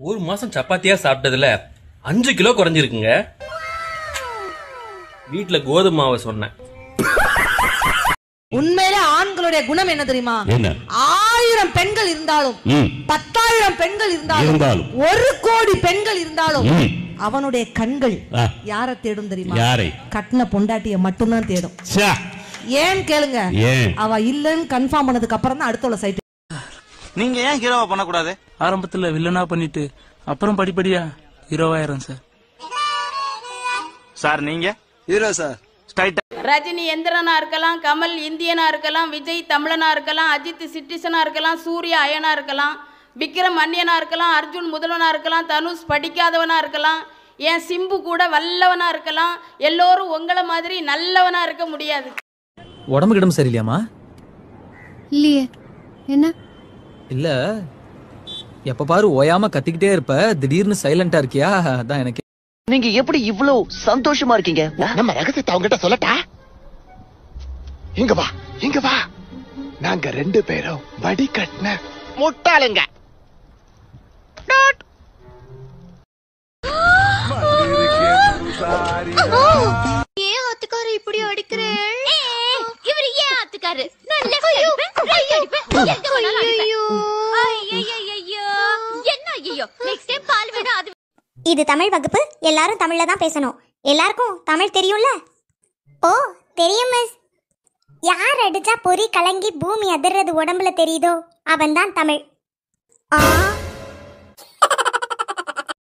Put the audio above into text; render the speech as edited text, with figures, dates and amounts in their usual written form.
ஒரு மாசம் சப்பாத்தியா சாப்பிட்டதுல 5 கிலோ குறைஞ்சிருக்குங்க. வீட்டுல கோதுமை மாவை சொன்னேன். உண்மையிலே ஆண்களுடைய குணம் என்ன தெரியுமா? 1000 பெண்கள் இருந்தாலும் 10,000 பெண்கள் இருந்தாலும் 1 கோடி பெண்கள் இருந்தாலும் அவனுடைய கண்கள் யாரை தேடும் தெரியுமா? கட்டின பொண்டாட்டிய மட்டும்தான் தேடும். ஏன் கேளுங்க, அவ இல்லன்னு கன்ஃபார்ம் பண்ணதுக்கு அப்புறம் தான் அடுத்தவள சைட். நீங்க ஏன் ஹீரோவா பண்ண கூடாது? ஆரம்பத்துல வில்லனா பண்ணிட்டு அப்புறம் படிப்படியா ஹீரோவாயிரும் சார். சார் நீங்க ஹீரோ சார். ரஜினி எந்திரனா இருக்கலாம், கமல் இந்தியனா இருக்கலாம், விஜய் தமிழனா இருக்கலாம், அஜித் சிட்டிசனா இருக்கலாம், சூர்யா அயனா இருக்கலாம், விக்ரம் அந்நியனா இருக்கலாம், அர்ஜுன் முதல்வனா இருக்கலாம், தனுஷ் படிக்காதவனா இருக்கலாம், ஏன் சிம்பு கூட வல்லவனா இருக்கலாம். எல்லோரும் உங்களை மாதிரி நல்லவனா இருக்க முடியாது. உடம்பு கிடம்பு சரியில்லையாமா? இல்லையே. என்ன? இல்ல, எப்ப பாரு ஓயாம கத்திக்கிட்டே இருப்ப, திடீர்னு சைலண்டா இருக்கியா? அதான் எனக்கு. நீங்க எப்படி இவ்வளவு சந்தோஷமா இருக்கீங்க? நம்ம ரகசியத்தை அவங்ககிட்ட சொல்லட்டா? இங்க வா, இங்க வா. நாங்க 2 பேரும் வடி கட்டின முட்டாளுங்க. ஏன் ஆத்துக்கார இப்படி அடிக்கிறேன்? இவரு ஏன் ஆத்துக்காரு? இது தமிழ் வகுப்பு. எல்லாரும் தமிழ்ல தான் பேசணும். எல்லாருக்கும் தமிழ் தெரியும்ல? ஓ தெரியும் மிஸ். யார் அடிச்சா பொறி கலங்கி பூமி அதிர்றது உடம்புல தெரியுதோ அவன் தான் தமிழ்.